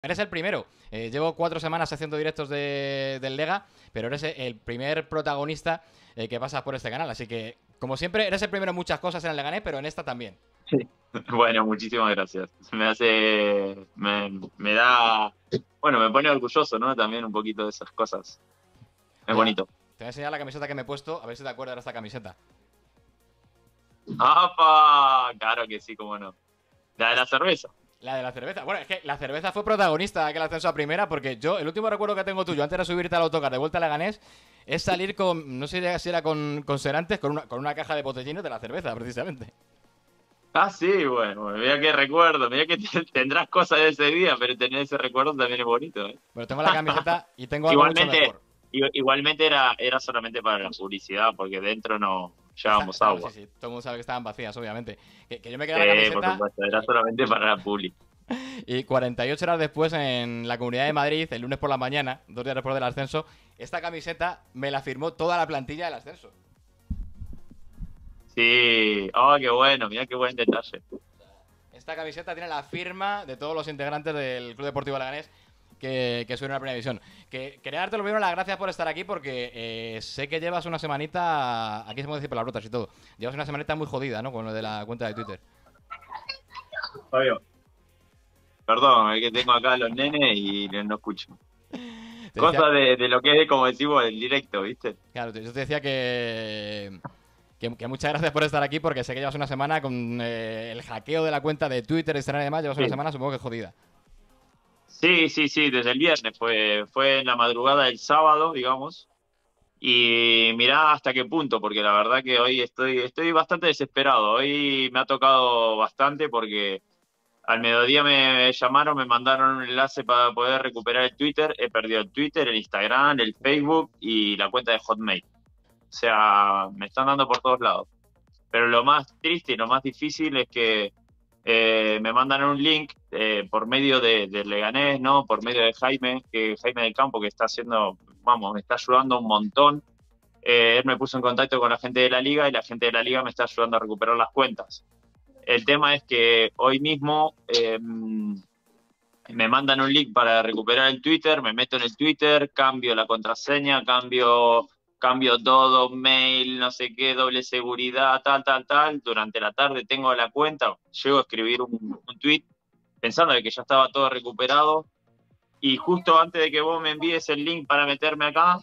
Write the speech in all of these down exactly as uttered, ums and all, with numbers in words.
Eres el primero. Eh, llevo cuatro semanas haciendo directos de, del Lega, pero eres el primer protagonista eh, que pasas por este canal. Así que, como siempre, eres el primero en muchas cosas en el Leganés, pero en esta también. Sí. Bueno, muchísimas gracias. Me hace, me, me da, bueno, me pone orgulloso, ¿no? También un poquito de esas cosas. Es Mira, bonito. te voy a enseñar la camiseta que me he puesto, a ver si te acuerdas de esta camiseta. ¡Apa! Claro que sí, cómo no. La de la cerveza. La de la cerveza. Bueno, es que la cerveza fue protagonista de aquel ascenso a primera, porque yo, el último recuerdo que tengo tuyo, antes de subirte al autocar de vuelta a Leganés, es salir con, no sé si era con, con Serantes, con una, con una caja de botellines de la cerveza, precisamente. Ah, sí, bueno, bueno, mira qué recuerdo, mira que te- tendrás cosas de ese día, pero tener ese recuerdo también es bonito, ¿eh? Pero tengo la camiseta y tengo algo mucho Igualmente, mejor. i- igualmente era, era solamente para la publicidad, porque dentro no Está, llevábamos está, sí, agua. sí, todo el mundo sabe que estaban vacías, obviamente. Que, que yo me quedé la Sí, por camiseta supuesto, era y, solamente para la publi. y cuarenta y ocho horas después en la Comunidad de Madrid, el lunes por la mañana, dos días después del ascenso, esta camiseta me la firmó toda la plantilla del ascenso. Sí, oh, qué bueno, mira qué buen detalle. Esta camiseta tiene la firma de todos los integrantes del Club Deportivo Leganés que, que subieron a la primera división. Que quería darte lo primero las gracias por estar aquí porque eh, sé que llevas una semanita, aquí se puede decir palabrotas y todo, llevas una semanita muy jodida, ¿no? Con lo de la cuenta de Twitter. Fabio. Perdón, es que tengo acá a los nenes y no escucho. Te decía, Cosa de, de lo que es, como decimos, el directo, ¿viste? claro, yo te decía que, que, que muchas gracias por estar aquí porque sé que llevas una semana con eh, el hackeo de la cuenta de Twitter, Instagram y demás, llevas una Sí. semana supongo que jodida. Sí, sí, sí, desde el viernes fue, fue en la madrugada del sábado, digamos. Y mirá hasta qué punto, porque la verdad que hoy estoy, estoy bastante desesperado. Hoy me ha tocado bastante porque al mediodía me llamaron, me mandaron un enlace para poder recuperar el Twitter. He perdido el Twitter, el Instagram, el Facebook y la cuenta de Hotmail. O sea, me están dando por todos lados. Pero lo más triste y lo más difícil es que eh, me mandan un link eh, por medio de, de Leganés, ¿no? Por medio de Jaime, que Jaime del Campo, que está haciendo, vamos, me está ayudando un montón. Eh, él me puso en contacto con la gente de la liga y la gente de la liga me está ayudando a recuperar las cuentas. El tema es que hoy mismo eh, me mandan un link para recuperar el Twitter, me meto en el Twitter, cambio la contraseña, cambio, cambio todo, mail, no sé qué, doble seguridad, tal, tal, tal. Durante la tarde tengo la cuenta, llego a escribir un, un tweet pensando de que ya estaba todo recuperado y justo antes de que vos me envíes el link para meterme acá,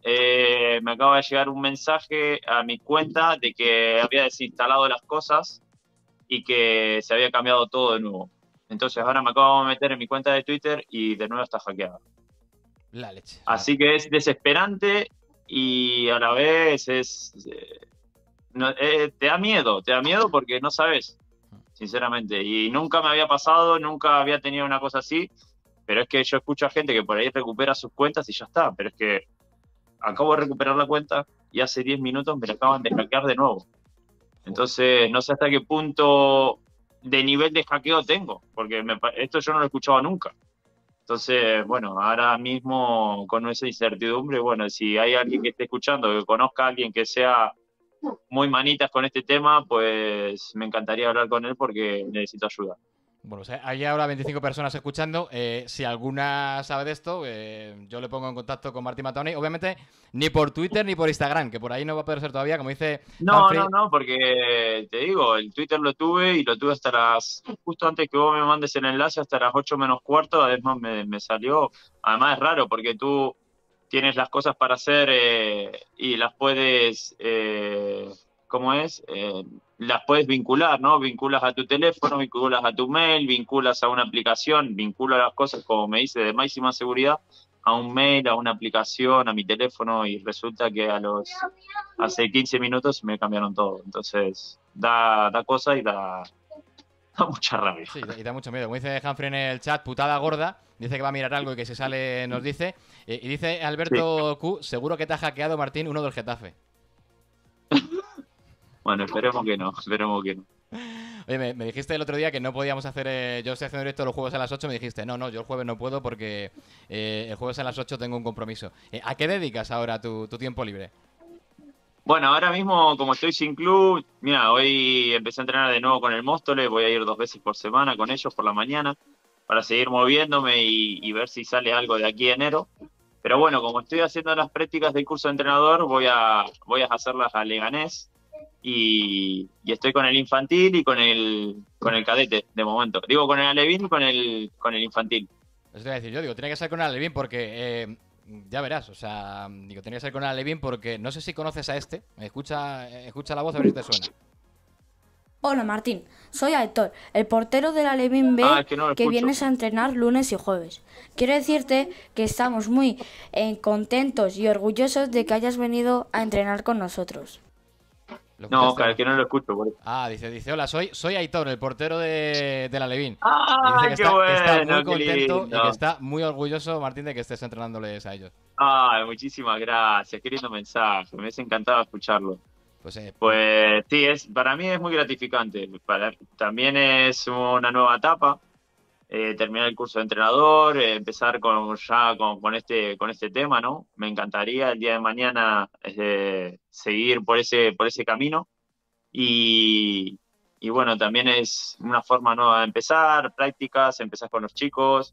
eh, me acaba de llegar un mensaje a mi cuenta de que había desinstalado las cosas y que se había cambiado todo de nuevo. Entonces ahora me acabo de meter en mi cuenta de Twitter y de nuevo está hackeada. La leche. O sea, Así que es desesperante y a la vez es... eh, no, eh, te da miedo, te da miedo porque no sabes, sinceramente. Y nunca me había pasado, nunca había tenido una cosa así, pero es que yo escucho a gente que por ahí recupera sus cuentas y ya está. Pero es que acabo de recuperar la cuenta y hace diez minutos me la acaban de hackear de nuevo. joder. Entonces, no sé hasta qué punto de nivel de hackeo tengo, porque me, esto yo no lo he escuchado nunca. Entonces, bueno, ahora mismo con esa incertidumbre, bueno, si hay alguien que esté escuchando, que conozca a alguien que sea muy manitas con este tema, pues me encantaría hablar con él porque necesito ayuda. Bueno, o sea, hay ahora veinticinco personas escuchando. Eh, si alguna sabe de esto, eh, yo le pongo en contacto con Martín Matoni. Obviamente, ni por Twitter ni por Instagram, que por ahí no va a poder ser todavía. Como dice No, no, Humphrey, no, porque te digo, el Twitter lo tuve y lo tuve hasta las, justo antes que vos me mandes el enlace, hasta las ocho menos cuarto, además me, me salió, además es raro porque tú tienes las cosas para hacer eh, y las puedes, eh, ¿cómo es? Eh, las puedes vincular, ¿no? Vinculas a tu teléfono, vinculas a tu mail, vinculas a una aplicación, vinculas las cosas, como me dice, de máxima seguridad, a un mail, a una aplicación, a mi teléfono y resulta que a los hace quince minutos me cambiaron todo. Entonces, da, da cosa y da, da mucha rabia. sí, y da mucho miedo. Como dice Humphrey en el chat, putada gorda. Dice que va a mirar algo y que si sale nos dice. Eh, y dice Sí. Alberto Q, seguro que te ha hackeado Martín uno del Getafe. Bueno, esperemos que no, esperemos que no. Oye, me, me dijiste el otro día que no podíamos hacer. Eh, yo estoy haciendo directo los jueves a las ocho. Me dijiste, no, no, yo el jueves no puedo porque eh, el jueves a las ocho tengo un compromiso. Eh, ¿A qué dedicas ahora tu, tu tiempo libre? Bueno, ahora mismo, como estoy sin club, mira, hoy empecé a entrenar de nuevo con el Móstoles, voy a ir dos veces por semana con ellos por la mañana. para seguir moviéndome y, y ver si sale algo de aquí a enero. Pero bueno, como estoy haciendo las prácticas del curso de entrenador, voy a, voy a hacerlas a Leganés y, y estoy con el infantil y con el, con el cadete de momento. Digo, con el alevín y con el, con el infantil. Eso te voy a decir yo, digo, tiene que ser con el Alevín porque, eh, ya verás, o sea, digo, tiene que ser con el Alevín porque no sé si conoces a este. Escucha, escucha la voz a ver si te suena. Hola Martín, soy Aitor, el portero del Alevín B Ah, es que no lo que escucho. vienes a entrenar lunes y jueves. Quiero decirte que estamos muy eh, contentos y orgullosos de que hayas venido a entrenar con nosotros. ¿Lo No, escuchaste o Oscar, que no lo escucho. Por eso. Ah, dice, dice, hola, soy, soy Aitor, el portero de, del Alevín. Y ¡Ah, dice que qué está, que está bueno, muy qué contento y que lindo! está muy orgulloso, Martín, de que estés entrenándoles a ellos. Ay, muchísimas gracias, qué lindo mensaje, me hubiese encantado escucharlo. Pues, eh, Pues sí, es, para mí es muy gratificante. Para, también es una nueva etapa, eh, terminar el curso de entrenador, eh, empezar con, ya con, con este, con este tema, ¿no? Me encantaría el día de mañana eh, seguir por ese, por ese camino. Y, y bueno, también es una forma nueva de empezar, prácticas, empezar con los chicos.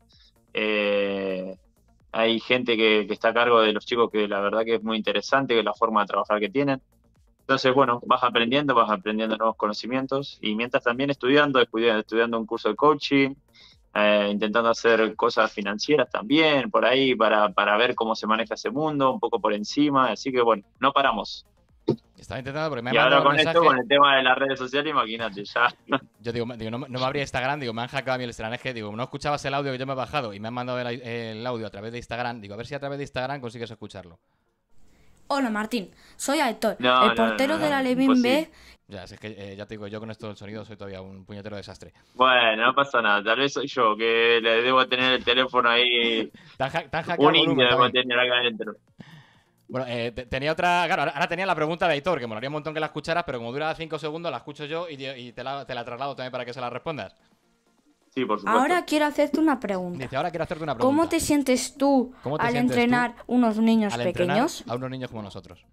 eh, Hay gente que, que está a cargo de los chicos que la verdad que es muy interesante, que la forma de trabajar que tienen. Entonces, bueno, vas aprendiendo, vas aprendiendo nuevos conocimientos y mientras también estudiando, estudiando, estudiando un curso de coaching, eh, intentando hacer cosas financieras también por ahí para, para ver cómo se maneja ese mundo, un poco por encima. Así que, bueno, no paramos. estaba intentando porque me ha Y ahora mandado el con esto, mensaje. con el tema de las redes sociales, imagínate, ya. Yo digo, digo no, no me abría Instagram, digo, me han hackeado a mí el Instagram. Es que, digo, no escuchabas el audio que yo me he bajado y me han mandado el, el audio a través de Instagram. Digo, a ver si a través de Instagram consigues escucharlo. Hola Martín, soy Aitor, No, el no, no, portero no, del no, Alevín B. imposible. Ya, si es que eh, ya te digo, yo con esto del sonido soy todavía un puñetero desastre. Bueno, no pasa nada, tal vez soy yo, que le debo tener el teléfono ahí, Te han, ha- te han hackeado un el indio volumen debo también. tener acá adentro. Bueno, eh, te- tenía otra. Claro, ahora, ahora tenía la pregunta de Aitor, que molaría un montón que la escucharas, pero como dura cinco segundos, la escucho yo y, y te, la, te la traslado también para que se la respondas. Sí, por supuesto. Ahora quiero hacerte una pregunta. Dice, ahora quiero hacerte una pregunta. ¿Cómo te sientes tú ¿Cómo te al sientes tú entrenar unos niños al entrenar pequeños? a unos niños como nosotros?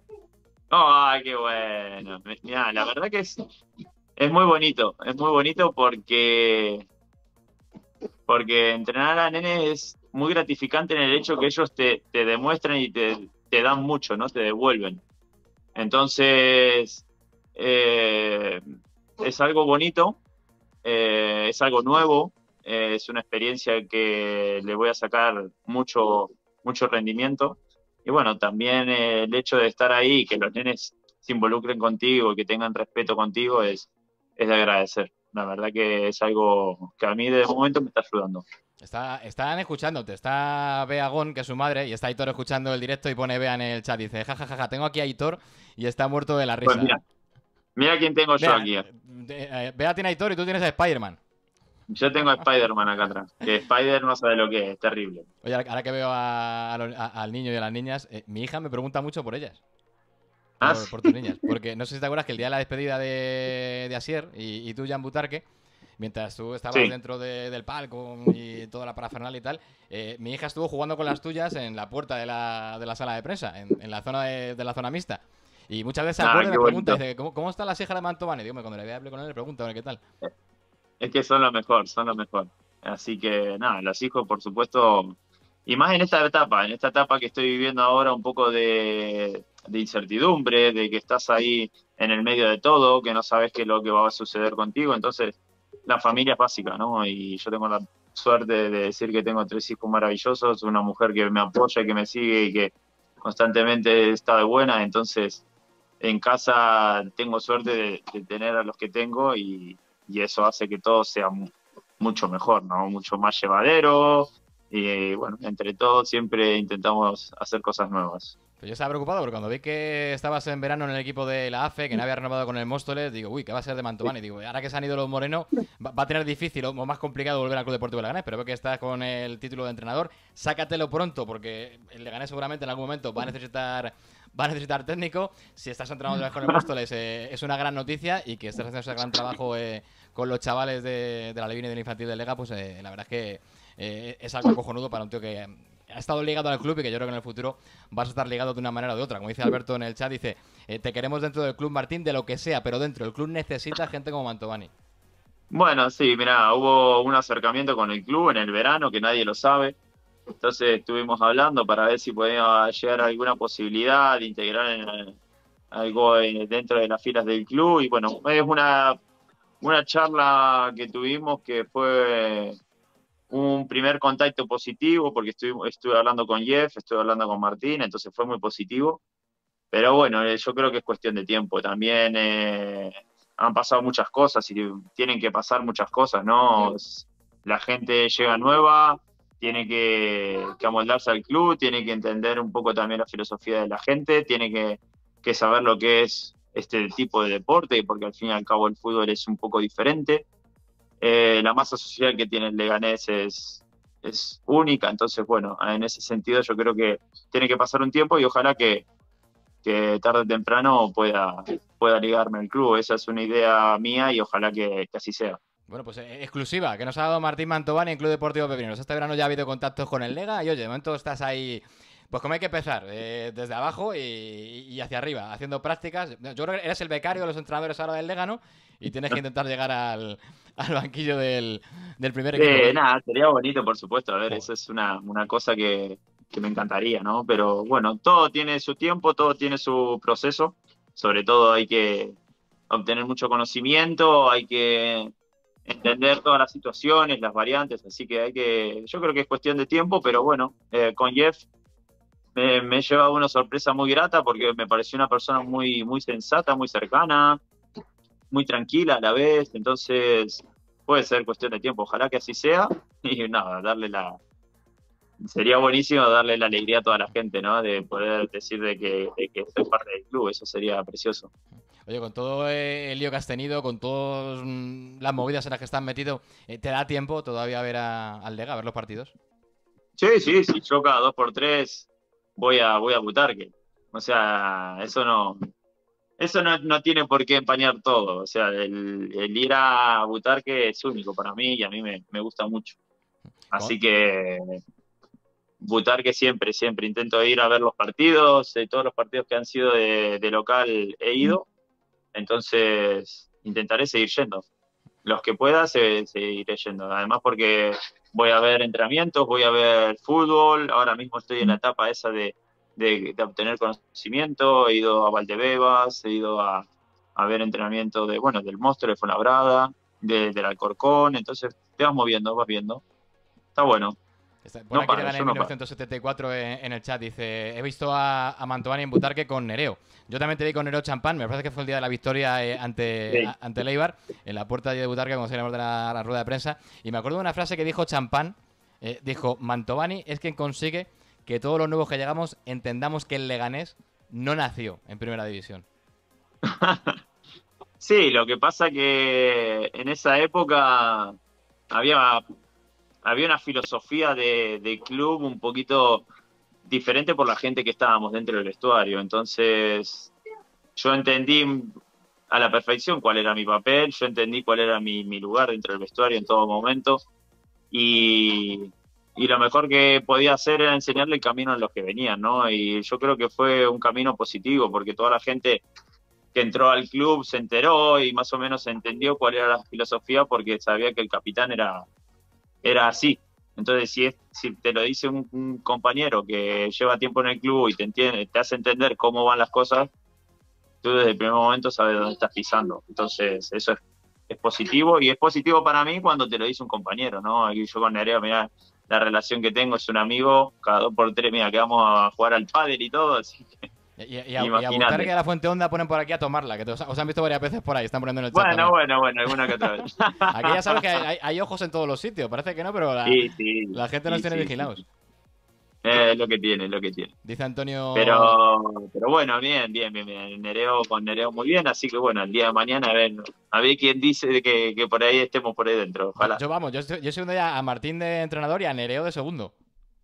Ay, qué bueno. Mirá, la verdad que es, es muy bonito, es muy bonito porque, porque entrenar a nenes es muy gratificante en el hecho que ellos te, te demuestran y te, te dan mucho, ¿no? Te devuelven. Entonces, eh, es algo bonito, eh, es algo nuevo, eh, es una experiencia que le voy a sacar mucho, mucho rendimiento. Y bueno, también eh, el hecho de estar ahí, que los nenes se involucren contigo, que tengan respeto contigo, es, es de agradecer. La verdad que es algo que a mí de momento me está ayudando. Está, están escuchándote, está Bea Gon, que es su madre, y está Aitor escuchando el directo y pone Bea en el chat. Dice, jajajaja, ja, ja, ja, tengo aquí a Aitor y está muerto de la risa. Pues mira, mira quién tengo yo Bea, aquí. de- eh, Bea tiene a Aitor y tú tienes a Spider-Man. Yo tengo a Spider-Man acá atrás, que Spider no sabe lo que es, es terrible. Oye, ahora ahora que veo a- a los- a- al niño y a las niñas, eh, mi hija me pregunta mucho por ellas. Por, Ah, sí. por tus niñas. Porque no sé si te acuerdas que el día de la despedida de, de Asier y, y tú, Jan Butarque, mientras tú estabas Sí. dentro de- del palco y toda la parafernalia y tal, eh, mi hija estuvo jugando con las tuyas en la puerta de la, de la sala de prensa, en, en la zona de, de la zona mixta. Y muchas veces se Ah, acuerda y qué me pregunta, bonito. dice, ¿cómo, cómo está la hija de Mantovani? Digo, cuando le voy a hablar con él, le pregunto, a ver qué tal. Es que son lo mejor, son lo mejor. Así que nada, los hijos, por supuesto, y más en esta etapa, en esta etapa que estoy viviendo ahora, un poco de, de incertidumbre, de que estás ahí en el medio de todo, que no sabes qué es lo que va a suceder contigo. Entonces, la familia es básica, ¿no? Y yo tengo la suerte de decir que tengo tres hijos maravillosos, una mujer que me apoya, que me sigue y que constantemente está de buena. Entonces, en casa tengo suerte de, de tener a los que tengo y, y eso hace que todo sea mu- mucho mejor, ¿no? Mucho más llevadero y bueno, entre todos siempre intentamos hacer cosas nuevas. Pero yo estaba preocupado porque cuando vi que estabas en verano en el equipo de la A F E, que no había renovado con el Móstoles, digo, uy, ¿qué va a ser de Mantovani? Digo, ahora que se han ido los Moreno, va, va a tener difícil o más complicado volver al Club Deportivo Leganés, pero veo que estás con el título de entrenador. Sácatelo pronto porque el Leganés seguramente en algún momento va a necesitar va a necesitar técnico. Si estás entrenando otra vez con el Móstoles, eh, es una gran noticia y que estés haciendo ese gran trabajo eh, con los chavales de, de la Levine y del Infantil del Lega, pues eh, la verdad es que eh, es algo cojonudo para un tío que ha estado ligado al club y que yo creo que en el futuro vas a estar ligado de una manera o de otra. Como dice Alberto en el chat, dice, eh, te queremos dentro del club, Martín, de lo que sea, pero dentro del club necesita gente como Mantovani. Bueno, sí, mira, hubo un acercamiento con el club en el verano que nadie lo sabe. Entonces estuvimos hablando para ver si podía llegar a alguna posibilidad de integrar en, algo en- dentro de las filas del club. Y bueno, es una, una charla que tuvimos que fue un primer contacto positivo, porque estuve, estuve hablando con Jeff, estuve hablando con Martín, entonces fue muy positivo. Pero bueno, eh, yo creo que es cuestión de tiempo. También eh, han pasado muchas cosas y tienen que pasar muchas cosas, ¿no? S- La gente llega nueva, tiene que, que amoldarse al club, tiene que entender un poco también la filosofía de la gente, tiene que, que saber lo que es este tipo de deporte, porque al fin y al cabo el fútbol es un poco diferente. Eh, la masa social que tiene el Leganés es, es única, entonces bueno, en ese sentido yo creo que tiene que pasar un tiempo y ojalá que que tarde o temprano pueda, pueda ligarme al club. Esa es una idea mía y ojalá que, que así sea. Bueno, pues eh, exclusiva, que nos ha dado Martín Mantovani en Club Deportivo Pepineros. Este verano ya ha habido contactos con el Lega y oye, de momento estás ahí, pues como hay que empezar, eh, desde abajo y, y hacia arriba, haciendo prácticas. Yo creo que eres el becario de los entrenadores ahora del Lega, ¿no? Y tienes que intentar llegar al, al banquillo del, del primer equipo. Eh, nada, sería bonito, por supuesto. A ver, Joder. eso es una, una cosa que, que me encantaría, ¿no? Pero bueno, todo tiene su tiempo, todo tiene su proceso. Sobre todo hay que obtener mucho conocimiento, hay que entender todas las situaciones, las variantes, así que hay que, yo creo que es cuestión de tiempo, pero bueno, eh, con Jeff me, me he llevado una sorpresa muy grata porque me pareció una persona muy, muy sensata, muy cercana, muy tranquila a la vez, entonces puede ser cuestión de tiempo, ojalá que así sea y nada, darle la... Sería buenísimo darle la alegría a toda la gente, ¿no? De poder decir de que, de que soy parte del club, eso sería precioso. Oye, con todo eh, el lío que has tenido, con todas mm, las movidas en las que estás metido, eh, ¿te da tiempo todavía a ver a- al Lega, a ver los partidos? Sí, sí, sí, yo cada dos por tres voy a, voy a Butarque. O sea, eso no, eso no, no tiene por qué empañar todo. O sea, el, el ir a Butarque es único para mí y a mí me, me gusta mucho. Con- Así que Butarque siempre, siempre intento ir a ver los partidos. Eh, todos los partidos que han sido de, de local he ido. Entonces intentaré seguir yendo. Los que pueda, se, seguiré yendo. Además porque voy a ver entrenamientos, voy a ver fútbol. Ahora mismo estoy en la etapa esa de, de, de obtener conocimiento. He ido a Valdebebas, he ido a, a ver entrenamiento de, bueno, del Monstruo de Fuenlabrada, de, del Alcorcón. Entonces te vas moviendo, vas viendo. Está bueno. Está- Pone No aquí paro, Legan yo en no paro. mil novecientos setenta y cuatro en, en el chat. Dice: He visto a, a Mantovani en Butarque con Nereo. Yo también te vi con Nereo Champán. Me parece que fue el día de la victoria eh, ante, Sí. a- ante el Eibar, en la puerta de Butarque, como se llama de la, la rueda de prensa. Y me acuerdo de una frase que dijo Champán. eh, dijo: Mantovani es quien consigue que todos los nuevos que llegamos entendamos que el Leganés no nació en primera división. Sí, lo que pasa que en esa época había, había una filosofía de, de club un poquito diferente por la gente que estábamos dentro del vestuario. Entonces, yo entendí a la perfección cuál era mi papel, yo entendí cuál era mi, mi lugar dentro del vestuario en todo momento y, y lo mejor que podía hacer era enseñarle el camino a los que venían, ¿no? Y yo creo que fue un camino positivo porque toda la gente que entró al club se enteró y más o menos entendió cuál era la filosofía porque sabía que el capitán era, era así. Entonces, si, es, si te lo dice un, un compañero que lleva tiempo en el club y te entiende, te hace entender cómo van las cosas, tú desde el primer momento sabes dónde estás pisando. Entonces, eso es, es positivo y es positivo para mí cuando te lo dice un compañero, ¿no? Aquí yo con Nerea, mira, la relación que tengo es un amigo, cada dos por tres, mira, que vamos a jugar al pádel y todo, así que Y, y, y a, y a Butarque y imagínate. a la Fuente Honda ponen por aquí a tomarla, que te- os, os han visto varias veces por ahí, están poniendo en el chat Bueno, también. bueno, bueno, alguna que otra vez. Aquí ya sabes que hay, hay- hay ojos en todos los sitios, parece que no, pero la, Sí, sí, la gente nos sí, tiene sí, sí. vigilados. Es lo que tiene, es lo que tiene. Dice Antonio. Pero, pero bueno, bien, bien, bien, bien. Nereo con Nereo muy bien, así que bueno, el día de mañana a ver, a ver quién dice de que, que por ahí estemos por ahí dentro, Yo, ojalá. yo, vamos, yo estoy, yo estoy viendo ya a Martín de entrenador y a Nereo de segundo.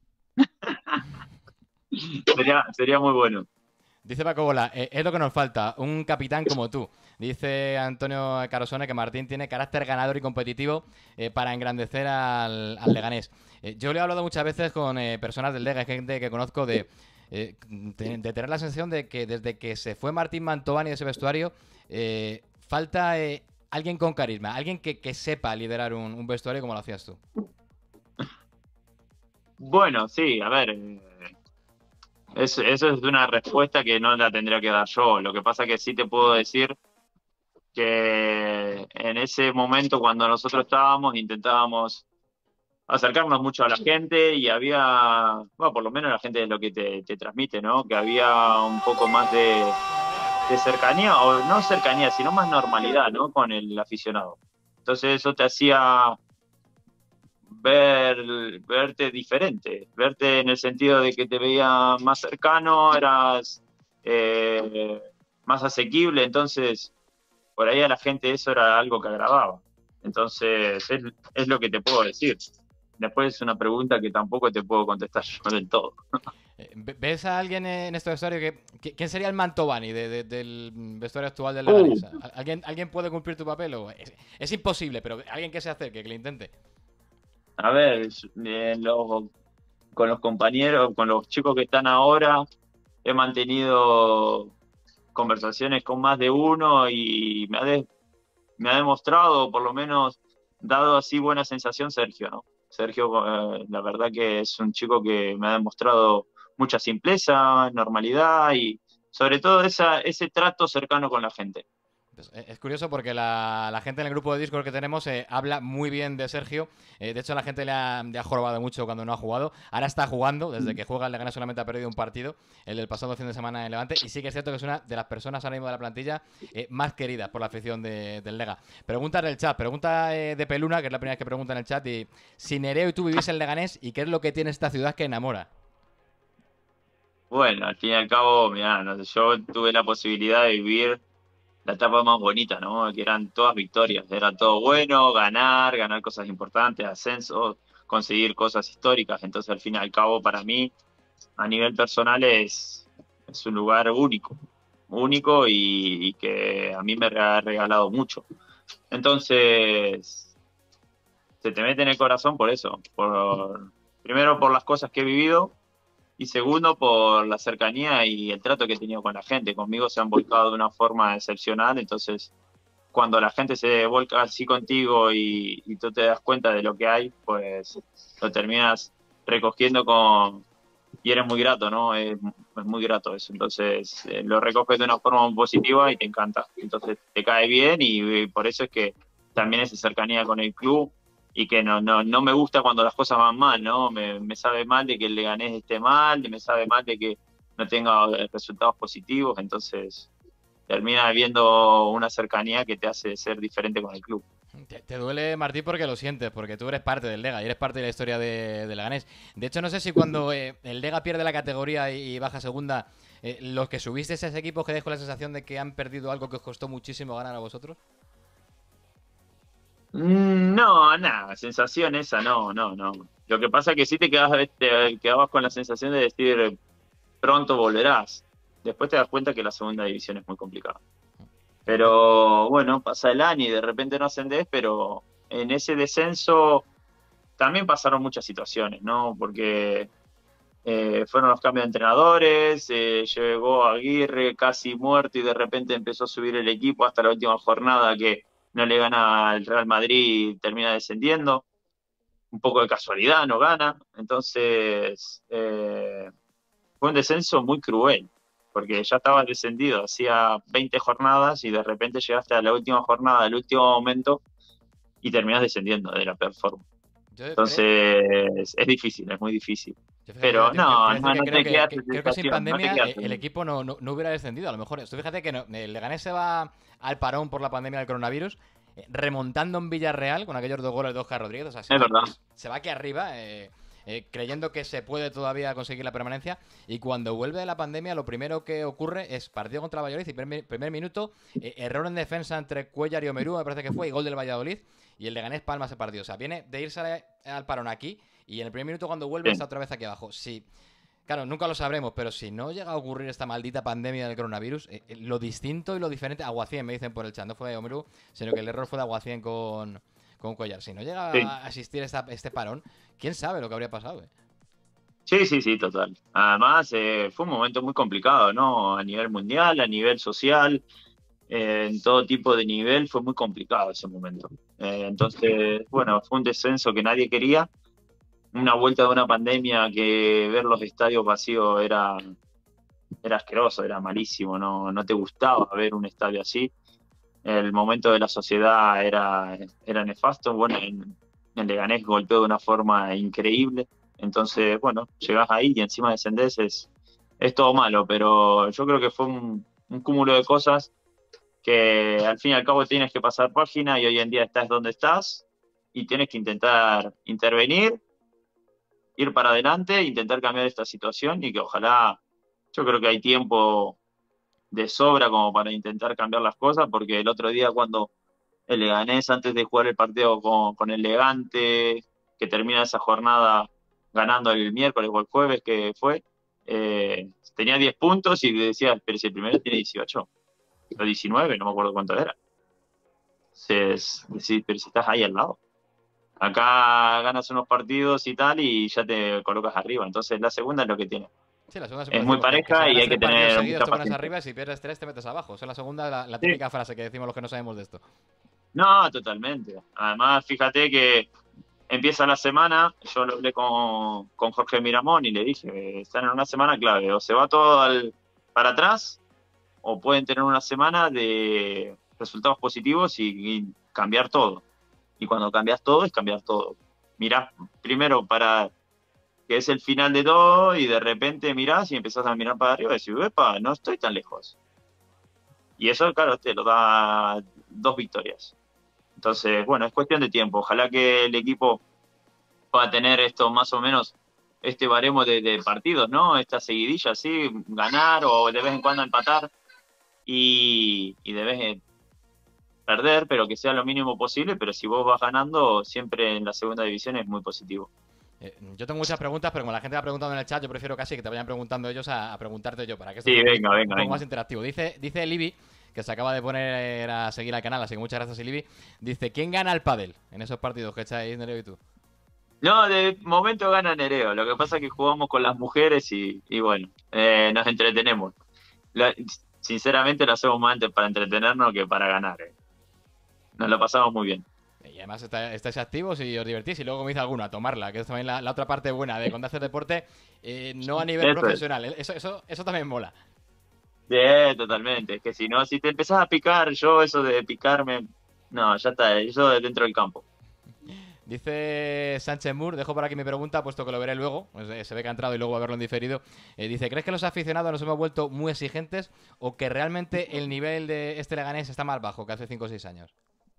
Sería, sería muy bueno. Dice Paco Bola, "Eh, es lo que nos falta, un capitán como tú". Dice Antonio Carosone que Martín tiene carácter ganador y competitivo eh, para engrandecer al, al Leganés. Eh, yo le he hablado muchas veces con eh, personas del Lega, gente que conozco de, eh, de, de tener la sensación de que desde que se fue Martín Mantovani de ese vestuario, eh, falta eh, alguien con carisma, alguien que, que sepa liderar un, un vestuario como lo hacías tú. Bueno, sí, a ver, eh, es- eso es una respuesta que no la tendría que dar yo. Lo que pasa que sí te puedo decir que en ese momento cuando nosotros estábamos intentábamos acercarnos mucho a la gente y había, bueno, por lo menos la gente es lo que te, te transmite, ¿no? Que había un poco más de, de cercanía, o no cercanía, sino más normalidad, ¿no? Con el aficionado. Entonces eso te hacía ver, verte diferente, verte en el sentido de que te veía más cercano, eras eh, más asequible, entonces por ahí a la gente eso era algo que agradaba. Entonces es, es lo que te puedo decir. Después es una pregunta que tampoco te puedo contestar yo del todo. Eh, ¿Ves a alguien en este vestuario que, que- quién sería el Mantovani de- de- del vestuario actual del Uh, Leganés? ¿Al- ¿Alguien, ¿Alguien puede cumplir tu papel? O es, es imposible, pero alguien que se acerque, que lo intente. a ver, eh, lo- con los compañeros, con los chicos que están ahora, he mantenido conversaciones con más de uno y me ha, de- me ha demostrado, por lo menos, dado así buena sensación Sergio, ¿no? Sergio, eh, la verdad que es un chico que me ha demostrado mucha simpleza, normalidad y sobre todo esa, ese trato cercano con la gente. Pues, eh, es curioso porque la, la gente en el grupo de Discord que tenemos eh, habla muy bien de Sergio. Eh, de hecho, la gente le ha, le ha jorobado mucho cuando no ha jugado. Ahora está jugando. Desde que juega el Leganés solamente ha perdido un partido, el del pasado fin de semana en Levante. Y sí que es cierto que es una de las personas ahora mismo de la plantilla eh, más queridas por la afición de- del Lega. Pregunta del chat. Pregunta eh, de Peluna, que es la primera vez que pregunta en el chat. Y si Nereo y tú vivís en Leganés, ¿y qué es lo que tiene esta ciudad que enamora? Bueno, al fin y al cabo, mirá, no sé, yo tuve la posibilidad de vivir la etapa más bonita, ¿no? Que eran todas victorias, era todo bueno, ganar, ganar cosas importantes, ascensos, conseguir cosas históricas. Entonces, al fin y al cabo, para mí, a nivel personal, es, es un lugar único, único y, y que a mí me ha regalado mucho. Entonces, se te mete en el corazón por eso, por, primero por las cosas que he vivido y segundo, por la cercanía y el trato que he tenido con la gente. Conmigo se han volcado de una forma excepcional, entonces cuando la gente se volca así contigo y, y tú te das cuenta de lo que hay, pues lo terminas recogiendo con... Y eres muy grato, ¿no? Es, es muy grato eso. Entonces eh, lo recoges de una forma muy positiva y te encanta. Entonces te cae bien y, y por eso es que también esa cercanía con el club y que no, no, no me gusta cuando las cosas van mal, ¿no? Me, me sabe mal de que el Leganés esté mal, me sabe mal de que no tenga resultados positivos, entonces termina habiendo una cercanía que te hace ser diferente con el club. Te, te duele, Martí, porque lo sientes, porque tú eres parte del Lega y eres parte de la historia de, de Leganés. De hecho, no sé si cuando eh, el Lega pierde la categoría y, y baja a segunda, eh, los que subisteis a ese equipo, que con la sensación de que han perdido algo que os costó muchísimo ganar a vosotros. Mm, No, nada, sensación esa, no, no, no. Lo que pasa es que sí te quedabas, te quedabas con la sensación de decir, pronto volverás. Después te das cuenta que la segunda división es muy complicada. Pero bueno, pasa el año y de repente no ascendés, pero en ese descenso también pasaron muchas situaciones, ¿no? Porque eh, fueron los cambios de entrenadores, eh, llegó Aguirre casi muerto y de repente empezó a subir el equipo hasta la última jornada que no le gana al Real Madrid y termina descendiendo. Un poco de casualidad, no gana. Entonces, eh, fue un descenso muy cruel, porque ya estabas descendido hacía veinte jornadas y de repente llegaste a la última jornada, al último momento, y terminás descendiendo de la peor forma. Yo, creo, Entonces, es difícil, es muy difícil. yo, fíjate, yo Pero te, te no, voy a decir no, que no creo te que, queda que- esa creo que sin sensación, no te pandemia queda eh, esa el sensación. equipo no, no, no hubiera descendido. A lo mejor, tú fíjate que no, el Leganés se va al parón por la pandemia del coronavirus, eh, remontando en Villarreal con aquellos dos goles de Oscar Rodríguez. O sea, se Es va, verdad. se va aquí arriba, eh, eh, creyendo que se puede todavía conseguir la permanencia. Y cuando vuelve de la pandemia, lo primero que ocurre es partido contra el Valladolid y primer, primer minuto, eh, error en defensa entre Cuellar y Omerú, me parece que fue, y gol del Valladolid. Y el Leganés palma ese partido. O sea, viene de irse al parón aquí y en el primer minuto cuando vuelve Sí. está otra vez aquí abajo. Sí. Claro, nunca lo sabremos, pero si no llega a ocurrir esta maldita pandemia del coronavirus, eh, eh, lo distinto y lo diferente, Aguacien me dicen por el chat, no fue de Omeru, sino que el error fue de Aguacien con, con Cuellar. Si no llega Sí. a asistir esta, este parón, quién sabe lo que habría pasado. Eh? Sí, sí, sí, total. Además, eh, fue un momento muy complicado, ¿no? A nivel mundial, a nivel social. eh, en todo tipo de nivel, fue muy complicado ese momento. Eh, entonces, bueno, fue un descenso que nadie quería, una vuelta de una pandemia que ver los estadios vacíos era, era asqueroso, era malísimo, no, no te gustaba ver un estadio así. El momento de la sociedad era, era nefasto. Bueno, en, en Leganés golpeó de una forma increíble. Entonces, bueno, llegás ahí y encima descendés, es, es todo malo. Pero yo creo que fue un, un cúmulo de cosas que al fin y al cabo tienes que pasar página y hoy en día estás donde estás y tienes que intentar intervenir, ir para adelante, intentar cambiar esta situación y que ojalá, yo creo que hay tiempo de sobra como para intentar cambiar las cosas, porque el otro día cuando el Leganés, antes de jugar el partido con, con el Levante, que termina esa jornada ganando el miércoles o el jueves que fue, eh, tenía diez puntos y decía, pero si el primero tiene dieciocho o diecinueve, no me acuerdo cuánto era. Entonces, decís, pero si estás ahí al lado. Acá ganas unos partidos y tal y ya te colocas arriba. Entonces la segunda es lo que tiene. Sí, la segunda Es siempre muy decimos que, que si pareja y ganas hay que tres partidos tener seguidos mucha te pones paciencia. arriba y si pierdes tres te metes abajo. Esa es la segunda, la, la Sí. típica frase que decimos los que no sabemos de esto. No, totalmente. Además, fíjate que empieza la semana, yo lo hablé con, con Jorge Miramón y le dije, están en una semana clave, o se va todo al, para atrás, o pueden tener una semana de resultados positivos y, y cambiar todo. Y cuando cambias todo, es cambiar todo. Mirás primero para que es el final de todo y de repente mirás y empezás a mirar para arriba y decís, epa, no estoy tan lejos. Y eso, claro, te lo da dos victorias. Entonces, bueno, es cuestión de tiempo. Ojalá que el equipo pueda tener esto más o menos, este baremo de, de partidos, ¿no? Esta seguidilla, así, ganar o de vez en cuando empatar y, y de vez en perder, pero que sea lo mínimo posible. Pero si vos vas ganando, siempre en la segunda división es muy positivo. Eh, yo tengo muchas preguntas, pero como la gente va preguntando en el chat, yo prefiero casi que te vayan preguntando ellos a, a preguntarte yo, para que esto Sí, sea un, venga, un venga, poco venga. más interactivo. Dice, dice Libby, que se acaba de poner a seguir al canal, así que muchas gracias, Libby. Dice, ¿quién gana el pádel en esos partidos que echáis, Nereo y tú? No, de momento gana Nereo. Lo que pasa es que jugamos con las mujeres y, y bueno, eh, nos entretenemos. La- sinceramente lo hacemos más antes para entretenernos que para ganar. eh. Nos lo pasamos muy bien. Y además está- estáis activos y os divertís. Y luego me dice alguno a tomarla, que es también la, la otra parte buena de cuando haces deporte, eh, no a nivel Eso es. profesional. Eso, eso, eso también mola. Sí, totalmente. Es que si no, si te empezás a picar, yo eso de picarme, no, ya está, eso de dentro del campo. Dice Sánchez Moore, dejo por aquí mi pregunta, puesto que lo veré luego. Pues, eh, se ve que ha entrado y luego va a verlo en diferido. Eh, dice, ¿crees que los aficionados nos hemos vuelto muy exigentes o que realmente el nivel de este Leganés está más bajo que hace cinco o seis años?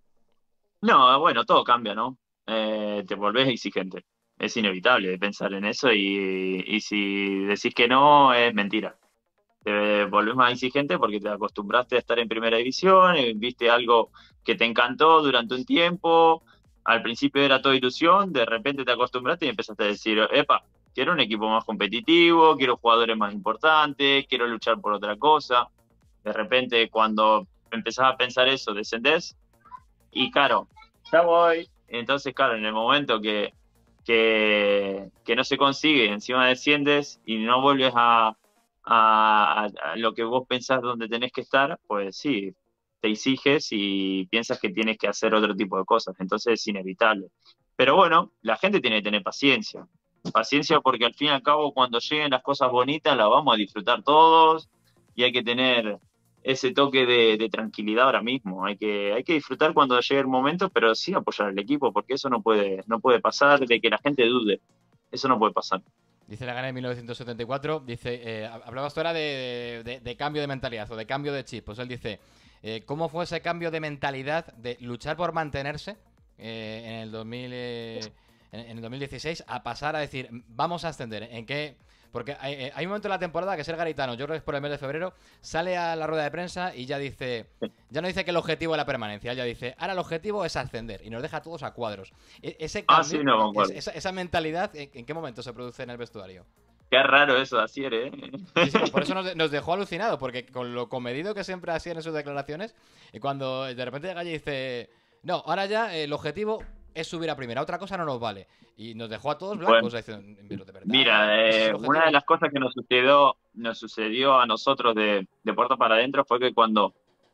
No, bueno, todo cambia, ¿no? Eh, te volvés exigente. Es inevitable pensar en eso y, y si decís que no, es mentira. Te volvés más exigente porque te acostumbraste a estar en primera división, eh, viste algo que te encantó durante un tiempo, al principio era todo ilusión, de repente te acostumbraste y empezaste a decir, epa, quiero un equipo más competitivo, quiero jugadores más importantes, quiero luchar por otra cosa. De repente cuando empezás a pensar eso, descendés y claro, ya voy. Entonces, claro, en el momento que, que, que no se consigue, encima desciendes y no vuelves a, a, a lo que vos pensás donde tenés que estar, pues sí, te exiges y piensas que tienes que hacer otro tipo de cosas. Entonces es inevitable. Pero bueno, la gente tiene que tener paciencia. Paciencia porque al fin y al cabo cuando lleguen las cosas bonitas las vamos a disfrutar todos y hay que tener ese toque de, de tranquilidad ahora mismo. Hay que, hay que disfrutar cuando llegue el momento, pero sí apoyar al equipo, porque eso no puede, no puede pasar de que la gente dude. Eso no puede pasar. Dice la gana en mil novecientos setenta y cuatro, dice, eh, hablabas tú ahora de, de, de cambio de mentalidad o de cambio de chip. Pues él dice, eh, ¿cómo fue ese cambio de mentalidad de luchar por mantenerse eh, en el dos mil, eh, en, en el dos mil dieciséis a pasar a decir, vamos a ascender? ¿En qué? Porque hay, eh, hay un momento en la temporada que Ser Garitano, yo creo que es por el mes de febrero, sale a la rueda de prensa y ya dice, ya no dice que el objetivo es la permanencia, ya dice, ahora el objetivo es ascender y nos deja a todos a cuadros. E- ese Ah, cambio, sí, no me acuerdo. es- esa, esa mentalidad, ¿en, en qué momento se produce en el vestuario? Qué raro eso de Asier, ¿eh? Sí, sí, por eso nos, nos dejó alucinado, porque con lo comedido que siempre hacía en sus declaraciones, y cuando de repente llega y dice, no, ahora ya el objetivo es subir a primera, otra cosa no nos vale. Y nos dejó a todos blancos, Bueno, diciendo, pero de verdad, mira, ese es eh, el una de objetivo. las cosas que nos sucedió, nos sucedió a nosotros de, de puerta para adentro fue que cuando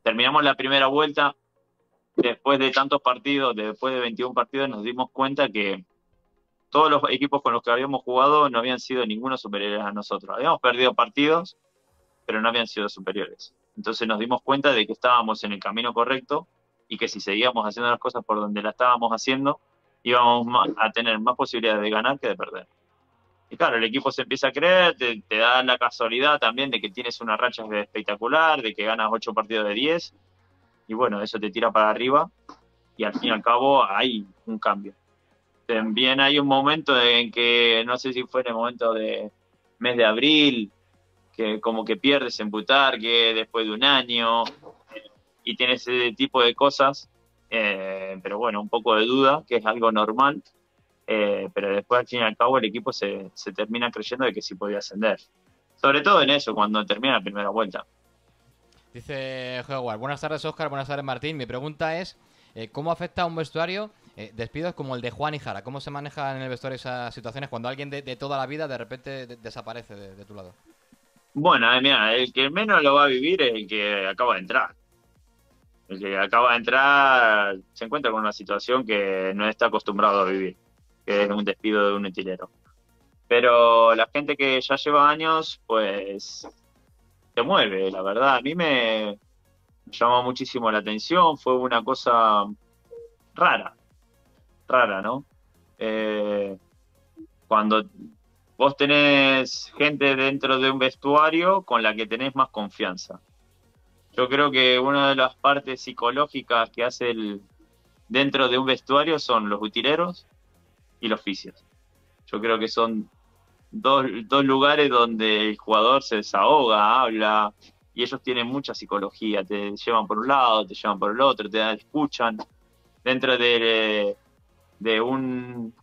terminamos la primera vuelta, después de tantos partidos, después de veintiún partidos, nos dimos cuenta que todos los equipos con los que habíamos jugado no habían sido ninguno superiores a nosotros. Habíamos perdido partidos, pero no habían sido superiores. Entonces nos dimos cuenta de que estábamos en el camino correcto y que si seguíamos haciendo las cosas por donde las estábamos haciendo, íbamos a tener más posibilidades de ganar que de perder. Y claro, el equipo se empieza a creer, te, te da la casualidad también de que tienes una racha espectacular, de que ganas ocho partidos de diez, y bueno, eso te tira para arriba, y al fin y al cabo hay un cambio. También hay un momento en que, no sé si fue en el momento de mes de abril, que como que pierdes en Butarque después de un año, y tienes ese tipo de cosas, eh, pero bueno, un poco de duda, que es algo normal, eh, pero después al fin y al cabo el equipo se, se termina creyendo de que sí podía ascender. Sobre todo en eso, cuando termina la primera vuelta. Dice Howard, buenas tardes Óscar, buenas tardes Martín. Mi pregunta es, eh, ¿cómo afecta a un vestuario eh, despidos como el de Juan y Jara? ¿Cómo se manejan en el vestuario esas situaciones cuando alguien de, de toda la vida de repente de, desaparece de, de tu lado? Bueno, eh, mira, el que menos lo va a vivir es el que acaba de entrar. El que acaba de entrar se encuentra con una situación que no está acostumbrado a vivir, que es un despido de un utilero. Pero la gente que ya lleva años, pues se mueve, la verdad. A mí me llamó muchísimo la atención, fue una cosa rara, rara, ¿no? Eh, cuando vos tenés gente dentro de un vestuario con la que tenés más confianza. Yo creo que una de las partes psicológicas que hace el dentro de un vestuario son los utileros y los fisios. Yo creo que son dos, dos lugares donde el jugador se desahoga, habla, y ellos tienen mucha psicología. Te llevan por un lado, te llevan por el otro, te escuchan. Dentro de, de un...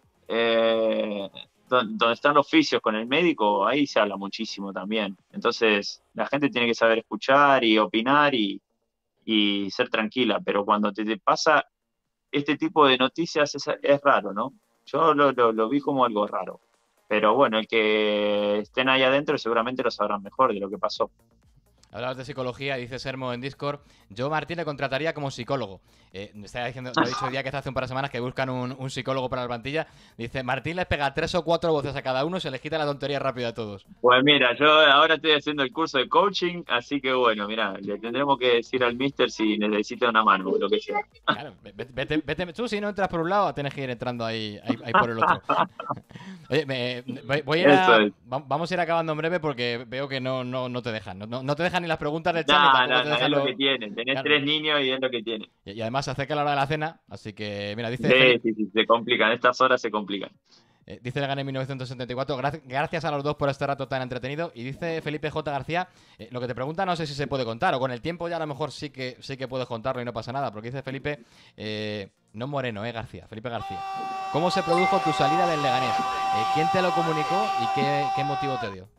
Eh, donde están los fisios con el médico, ahí se habla muchísimo también. Entonces, la gente tiene que saber escuchar y opinar y, y ser tranquila, pero cuando te, te pasa este tipo de noticias es, es raro, ¿no? Yo lo, lo, lo vi como algo raro. Pero bueno, el que estén ahí adentro seguramente lo sabrán mejor de lo que pasó. Hablabas de psicología, dice Sermo en Discord. Yo, Martín, le contrataría como psicólogo. Eh, me estaba diciendo, lo he dicho el día que hace un par de semanas que buscan un, un psicólogo para la plantilla. Dice, Martín les pega tres o cuatro voces a cada uno y se les quita la tontería rápida a todos. Pues mira, yo ahora estoy haciendo el curso de coaching, así que bueno, mira, le tendremos que decir al mister si necesita una mano o lo que sea. Claro, vete, vete, vete, tú si no entras por un lado, tienes que ir entrando ahí, ahí, ahí por el otro. Oye, me, voy, voy a ir a, es. vamos a ir acabando en breve porque veo que no, no, no te dejan. No, no te dejan ni las preguntas del chat. No, ni tampoco no, te no, dejan es lo los... que tienen. Tenés claro. tres niños y es lo que tienen. Y, y además se acerca la hora de la cena, así que, mira, dice... Sí, Felipe, sí, sí, se complican. Estas horas se complican. eh, dice el Gane mil novecientos setenta y cuatro, gracias a los dos por este rato tan entretenido. Y dice Felipe J. García, eh, lo que te pregunta no sé si se puede contar, o con el tiempo ya a lo mejor sí que, sí que puedes contarlo y no pasa nada, porque dice Felipe, eh, no Moreno, eh, García, Felipe García. ¿Cómo se produjo tu salida del Leganés? Eh, ¿Quién te lo comunicó y qué, qué motivo te dio?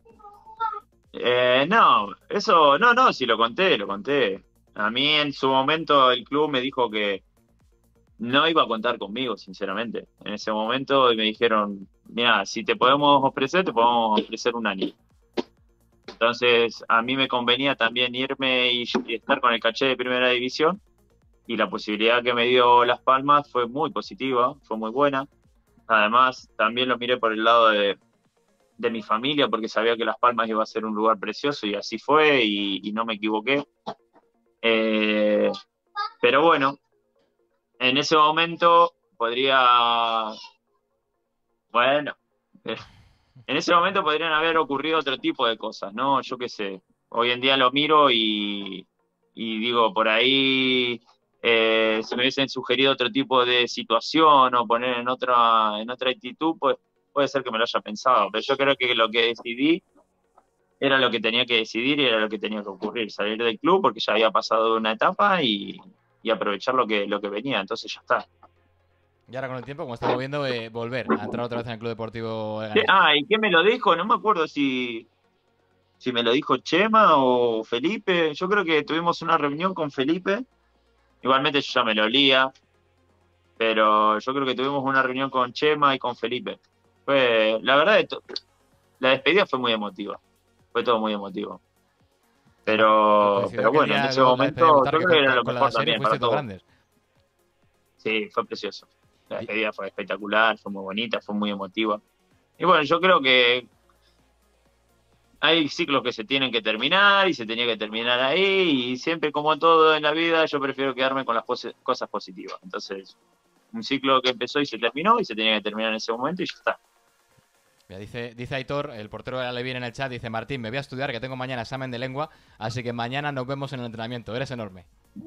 Eh, no, eso, no, no, sí lo conté, lo conté. A mí en su momento el club me dijo que no iba a contar conmigo, sinceramente. En ese momento me dijeron, mira, si te podemos ofrecer, te podemos ofrecer un año. Entonces a mí me convenía también irme y, y estar con el caché de primera división, y la posibilidad que me dio Las Palmas fue muy positiva, fue muy buena. Además, también lo miré por el lado de de mi familia, porque sabía que Las Palmas iba a ser un lugar precioso, y así fue, y, y no me equivoqué. Eh, pero bueno, en ese momento podría, bueno, en ese momento podrían haber ocurrido otro tipo de cosas, ¿no? Yo qué sé, hoy en día lo miro y, y digo, por ahí eh, si me hubiesen sugerido otro tipo de situación o poner en otra, en otra actitud, pues puede ser que me lo haya pensado, pero yo creo que lo que decidí era lo que tenía que decidir y era lo que tenía que ocurrir, salir del club porque ya había pasado una etapa y, y aprovechar lo que, lo que venía, entonces ya está. Y ahora con el tiempo, como estamos viendo, eh, volver a entrar otra vez en el Club Deportivo Leganés. Ah, ¿y qué me lo dijo? No me acuerdo si, si me lo dijo Chema o Felipe. Yo creo que tuvimos una reunión con Felipe, igualmente yo ya me lo olía, pero yo creo que tuvimos una reunión con Chema y con Felipe. Fue, la verdad, la despedida fue muy emotiva. Fue todo muy emotivo. Pero, Coincidió pero aquel bueno, en día ese luego la despedida de momento Mutar, yo que creo que con, era con- lo con la mejor serie también para fuisteis dos todos. grandes. Sí, fue precioso. La Y- despedida fue espectacular, fue muy bonita, fue muy emotiva. Y bueno, yo creo que hay ciclos que se tienen que terminar y se tenía que terminar ahí y siempre como todo en la vida yo prefiero quedarme con las pose- cosas positivas. Entonces, un ciclo que empezó y se terminó y se tenía que terminar en ese momento y ya está. Mira, dice, dice Aitor, el portero de la Levin en el chat, dice: Martín, me voy a estudiar, que tengo mañana examen de lengua, así que mañana nos vemos en el entrenamiento. Eres enorme.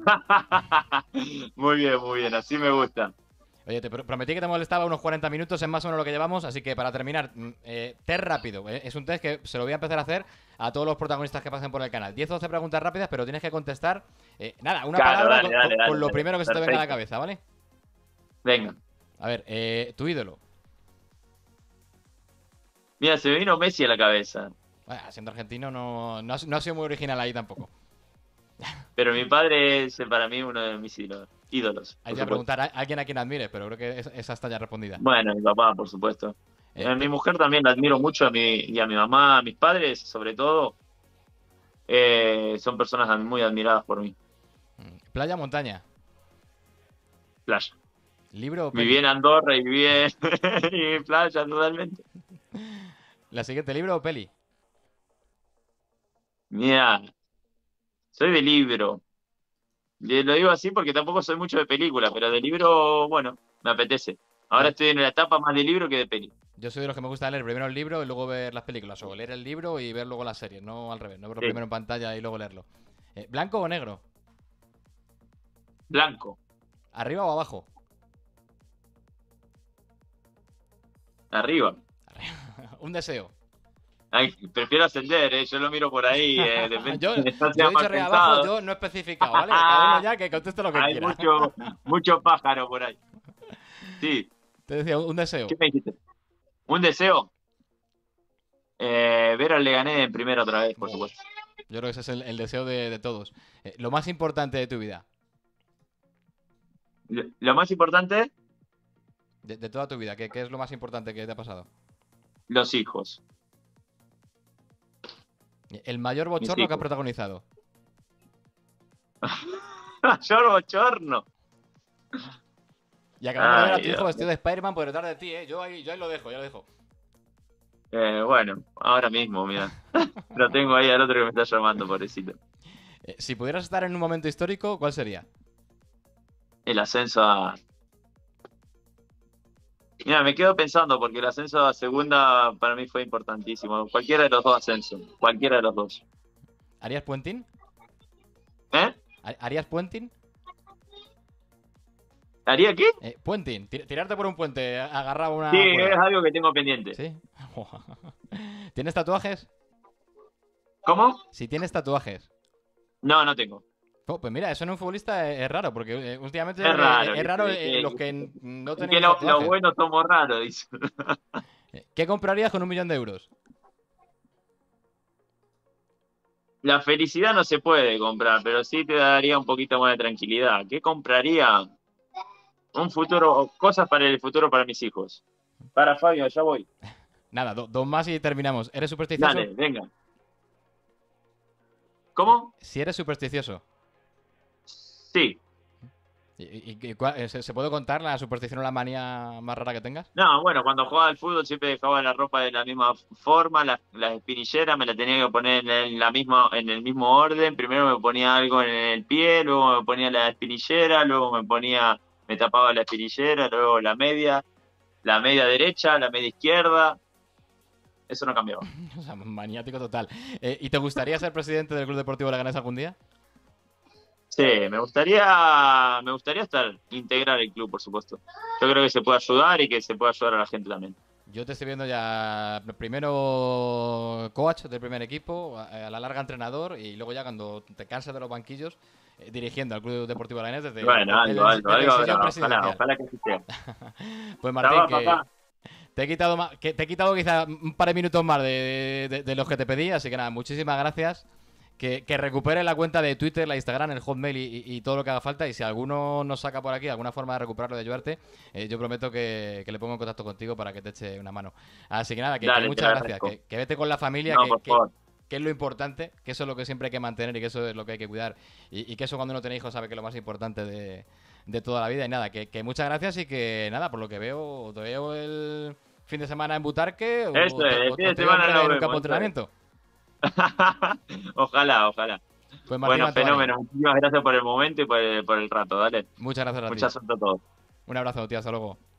Muy bien, muy bien, así me gusta. Oye, te pro- prometí que te molestaba unos cuarenta minutos, es más o menos lo que llevamos, así que para terminar, mm, eh, test rápido. ¿eh? Es un test que se lo voy a empezar a hacer a todos los protagonistas que pasen por el canal. diez o doce preguntas rápidas, pero tienes que contestar, eh, nada, una Claro, palabra dale, con, dale, con- dale, con lo dale. primero que se te venga a la Perfecto. cabeza, ¿vale? Venga. A ver, eh, tu ídolo. Mira, se me vino Messi a la cabeza, Bueno, siendo argentino no, no, ha, no ha sido muy original ahí tampoco. pero mi padre es para mí uno de mis ídolos. ídolos Hay por que supuesto. preguntar a alguien a quien admires, pero creo que es- esa está ya respondida. Bueno, mi papá, por supuesto. Eh, A mi mujer también la admiro mucho, a mi, y a mi mamá, a mis padres, sobre todo, eh, son personas muy admiradas por mí. mm, playa, montaña, Playa. libro o Viví peli. en Andorra y viví en, y en playa totalmente. La siguiente, libro o peli. Mira, soy de libro. Le- Lo digo así porque tampoco soy mucho de película, pero de libro, bueno, me apetece. Ahora Yo, estoy en la etapa más de libro que de peli. yo soy de los que me gusta leer primero el libro y luego ver las películas, o leer el libro y ver luego las series, no al revés, no verlo Sí. primero en pantalla y luego leerlo. Eh, ¿blanco o negro? Blanco, ¿Arriba o abajo? arriba. Un deseo. Ay, prefiero ascender, ¿eh? Yo lo miro por ahí, eh, depende Yo, de no yo sea he dicho mal arriba abajo, pensado. yo no he especificado, ¿vale? Cada uno ya que conteste lo que Hay quiera. mucho, mucho pájaro por ahí. Sí, Te decía, un deseo. ¿qué me dijiste? ¿Un deseo? Eh, ver al Leganés en primera otra vez, por Oh, supuesto. yo creo que ese es el, el deseo de, de todos. Eh, lo más importante de tu vida, Lo lo más importante, de, de toda tu vida, ¿qué, qué es lo más importante que te ha pasado? los hijos. El mayor Mis bochorno que has hijos. protagonizado. Mayor bochorno. Y acabamos de ver a Ay, tu hijo Dios. vestido de Spider-Man por detrás de ti, ¿eh? Yo ahí, yo ahí lo dejo, ya lo dejo. Eh, bueno, ahora mismo, mira. Lo tengo ahí al otro que me está llamando, pobrecito. Eh, si pudieras estar en un momento histórico, ¿cuál sería? El ascenso a... Mira, me quedo pensando porque el ascenso a segunda para mí fue importantísimo. Cualquiera de los dos ascensos. Cualquiera de los dos. ¿Harías puenting? ¿Eh? ¿Ha- ¿Harías puenting? ¿Haría qué? Eh, puenting, tir- tirarte por un puente, a- agarrado a una Sí, es cuerda. algo que tengo pendiente. ¿Sí? ¿Tienes tatuajes? ¿Cómo? Si tienes tatuajes. No, no tengo. Oh, pues mira, eso en un futbolista es, es raro, porque eh, últimamente Es eh, raro, es raro que- eh, que- los que n- no Es que tenéis lo- los tatuajes. buenos somos raros, dice. Eh, ¿Qué comprarías con un millón de euros? La felicidad no se puede comprar, pero sí te daría un poquito más de tranquilidad. ¿Qué compraría? Un futuro, cosas para el futuro para mis hijos. Para Fabio, ya voy. Nada, do- dos más y terminamos. ¿Eres supersticioso? Dale, venga. ¿Cómo? Si eres supersticioso. Sí. ¿Y, y- y cuál- eh, ¿se, se puede contar la superstición o la manía más rara que tengas? No, bueno, cuando jugaba al fútbol siempre dejaba la ropa de la misma forma, las, las espinilleras me las tenía que poner en la misma, en el mismo orden. Primero me ponía algo en el pie, luego me ponía la espinillera, luego me ponía, me tapaba la espinillera, luego la media, la media derecha, la media izquierda. Eso no cambiaba. O sea, maniático total. Eh, ¿Y te gustaría ser presidente del Club Deportivo Leganés algún día? Sí, me gustaría, me gustaría estar, integrar el club, por supuesto. Yo creo que se puede ayudar y que se puede ayudar a la gente también. Yo te estoy viendo ya primero coach del primer equipo, a, a la larga entrenador y luego ya cuando te canses de los banquillos, eh, dirigiendo al Club Deportivo Leganés desde, Bueno, desde algo, el, algo, desde el algo, sillón habrá, presidencial. ojalá, ojalá que así sea. Pues Martín, Va, que papá. te he quitado ma- que te he quitado quizá un par de minutos más de, de- de los que te pedí, así que nada, muchísimas gracias. Que, que recupere la cuenta de Twitter, la Instagram, el Hotmail y, y- y todo lo que haga falta. Y si alguno nos saca por aquí alguna forma de recuperarlo, de ayudarte, eh, yo prometo que, que le pongo en contacto contigo para que te eche una mano. Así que nada, que, Dale, que te muchas lo gracias. agradezco. Que, que vete con la familia, No, que, por que- favor. que es lo importante, que eso es lo que siempre hay que mantener y que eso es lo que hay que cuidar. Y, y que eso cuando uno tiene hijos sabe que es lo más importante de, de toda la vida. Y nada, que, que muchas gracias y que nada, por lo que veo, te veo el fin de semana en Butarque o, Eso te, es, el o- fin o de te veo semana en nos un vemos, campo de eso es. entrenamiento. Ojalá, ojalá. Pues Martín Bueno, Mantovani, fenómeno. Muchísimas gracias por el momento y por el, por el rato. Dale. muchas gracias a ti. Muchas gracias a todos. Un abrazo, tío, hasta luego.